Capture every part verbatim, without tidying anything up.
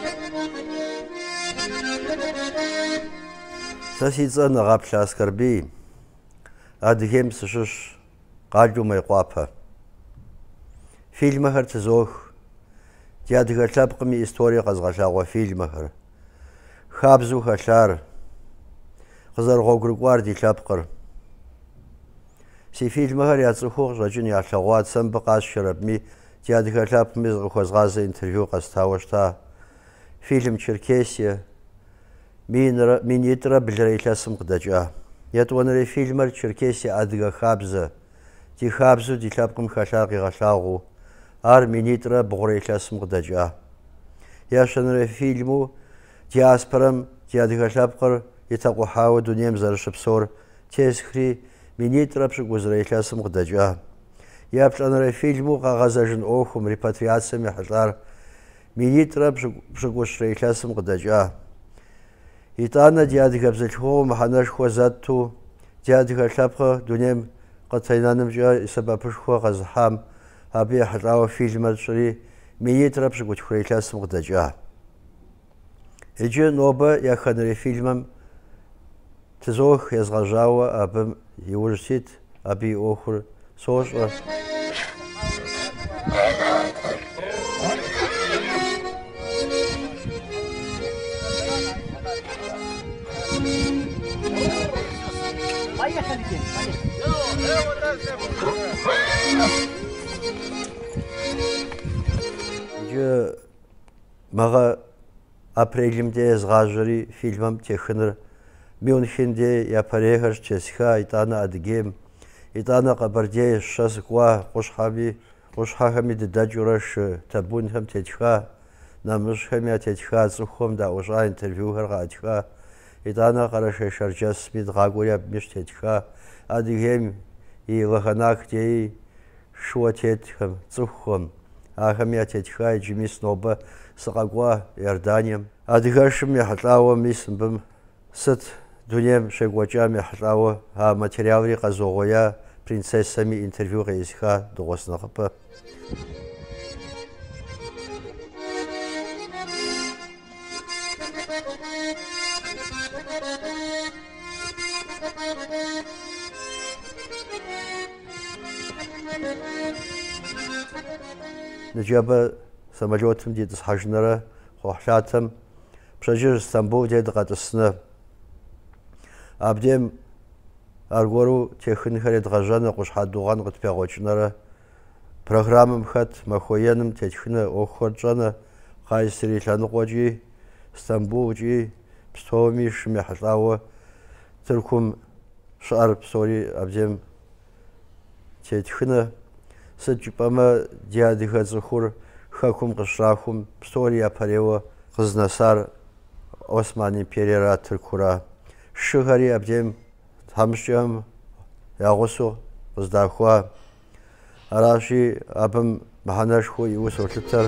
ساسيتزا نغابش عسكربي أدهم سشش قالوا ما يقابها فيلم هر تزوخ تيادغ تلابقمي إستوري قزغشاغ فيلم هر خابزو خشار قزر غوغرقوار دي تلابقر سي فيلم هر ياتسوخوغ رجن يعشاغوات سنبقاس شربمي تيادغ تلابقمي زغوخوزغاز انترفيو قزتاوشتا فيلم تشركيسيا مين مين يترى بالريلة سمقدجا يتوانري فيلمر تشركيسي أدغا خابزة تي خابزو دي تلابقم خشاقي غشاغو ار مين يترى بغريلة سمقدجا ياشنري فيلمو تي أسبرم تي أدغا تلابقر يتاقو حاو دونيم زرشبسور تيسخري مين يترى بشغوزريلة سمقدجا يابشنري فيلمو غازاجن أوخم ريباترياتسم يحلار مين يترى بشغوزريلة سمقدجا إيطانا ديادك بزلخو محناش خوزاتو ديادك شابخو دونيم قد سينانم جا سبب شخو غزحام هابي حلاوة فيلم الشري ميت ربش قد خريكاس مقدجا إجي نوبة يخنري فيلمم تزوخ يزغجاوة أبم يورسيت أبي أخر سوش جو مغا أبريليمدي زغاجري فيلمم تخنر ميونخندي يا بريهر تشسخا إيطانا أدجيم إيطانا قبردي الشاسقوا قشحابي قشحاهمي دداجورش تبونهم تتخا نمشهم تتخا زخهم دا وجا انترفيو هرغا تخا إيطانا قرش شرجس ميد غاغوريا بمش تتخا أدجيم يلغناك دي شوتيتهم زخهم أهم يتخا جميس نوبة سقاقوا يردانيم أدغاشم يحلاوة ميسم بم ست دونيم شغوجام يحلاوة ها ماتريالي قزوغويا برنسيسامي انترفيو غيسخا دوغوس نقبة نجابة سماليوتم دي تسحجنرة خوحشاتم بشجر اسطنبول دي دقاتسنا أبديم أرغورو تيخن خريد غجانا قشحات دوغان قد بيغوچنرة программам خط مخوينم تيخن أوخوجانا قايسري لانقوجي اسطنبول جي بستومي شمي حلاوة تركم شعر بسوري أبديم تيخن سجبما ديادك زخور خاكم قشراكم بستوريا بريوة قزنسار عثماني بيريرا تركورا شغري أبديم همشيم يغسو قزداخوا أراشي أبم محناش خو يوسو تتر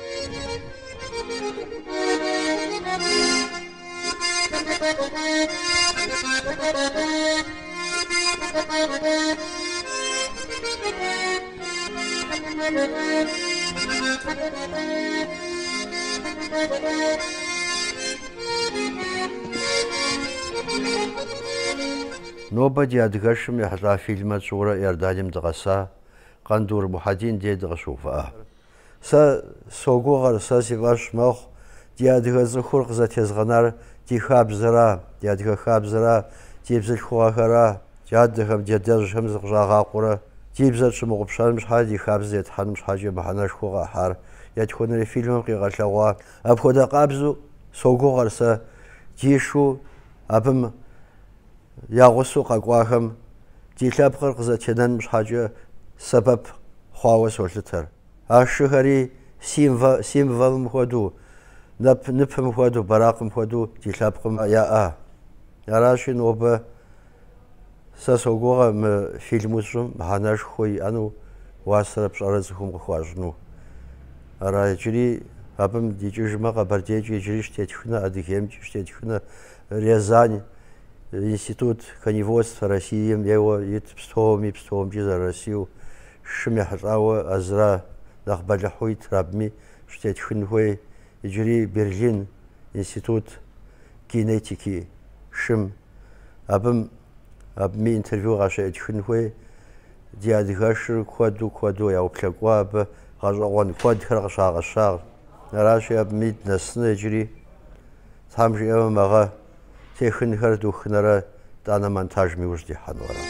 نوبة أدغشم يحضر فيلم صورة يردانيم دغسا قندور محادين دي دغشوفا سا سوغوغر سا سيواش مخ دي أدغز خورق زتيزغنار دي خاب زرا دي أدغ خاب زرا دي بزل خواهرا دي أدغم دي أدغشم زغجاغا قورا دي بزل شمغبشان مش حاجة دي خاب زيت حان مش حاجة محناش خوغا حار يدخون الفيلم قيغاش لغوا أبخودا قابزو سوغوغر سا ديشو أبم يغسو قاقواهم ديلابخر قزتينان مش حاجة سبب خواوة سولتر أشهري سيمفا سيمفا مخودو نب نب مخودو براق مخودو ديلابخم يا آ يراشي نوبة ساسوغوغا م فيلموسم محناش خوي أنو واسر بشارزهم خواجنو أراجري أبم ديجوجما قبرديجي جريش تيتخنا أديهم جريش تيتخنا ريزاني Институт коневодства России, я его ит пстом и пстом за Россию, шмяхтауа азра нахбалахуит рабми, штетхинхуй, иджыри Берлин институт генетики шым абым абыми интервью къащыӏэтхын хуей ди адыгэшыр куэду куэду яуплъэкӏуа абы гъэщӏэгъуэн куэдхэр къыщагъэщагъ. Аращи абыми днэсыну иджыри Тхьэм жиӏэмэ мэгъэ техынхэр духынэрэ тӏанэ монтажми ущыдихьэну ара.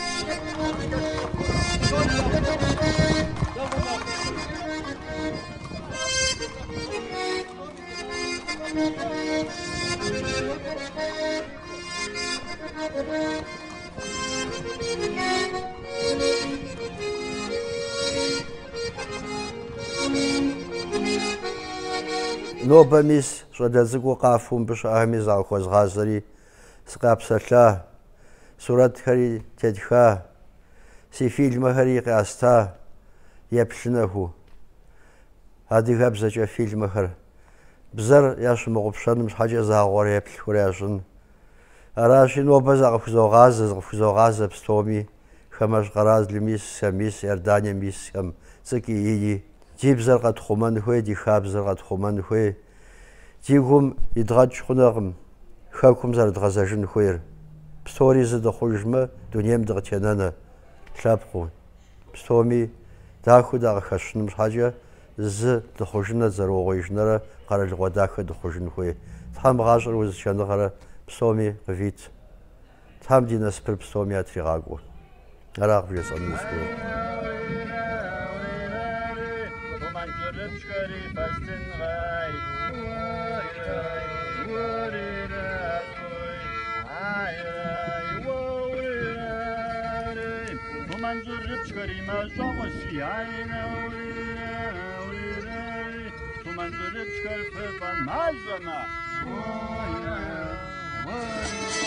Нобэ мис щӏалэ цӏыкӏуу къафэу мыбы щыӏэми закъыхуэзгъазэри сыкъапсэлъа, сурэтхэри тетха, си фильмэхэри къяста, еплъынэхуу. Адыгэбзэкӏэ фильмэхэр бзэр ящымыгъупщэным щхьэкӏэ загъуэрэ еплъхурэ ящӏын. Аращи нобэ закъыхузогъазэ, закъыхузогъазэ псоми Хамэщ къэралым исхэм, ис Иорданием исхэм цӏыкӏи ини. Ди бзэр къэтхъумэн хуей, ди хабзэр къэтхъумэн хуей. Ди гум идгъэкӏ хъунэкъым хэкум зэрыдгъэзэжын хуейр. Пстори зы дыхъужмэ, дунейм дыкъытенэнэ. Лъэпкъым. Пстоми дахэу дакъыхэщыным щхьэкӏэ зы дыхъужынэ зэрыугъуижынэрэ къэралыгъуэ дахэ дыхъужын хуей. Тхьэм гъащӏэр узыщэныгъэрэ псоми къывит. Тхьэм ди насыпыр псоми ятригъакӏуэ. Аракъ бжесӏэну схуейр. Come on,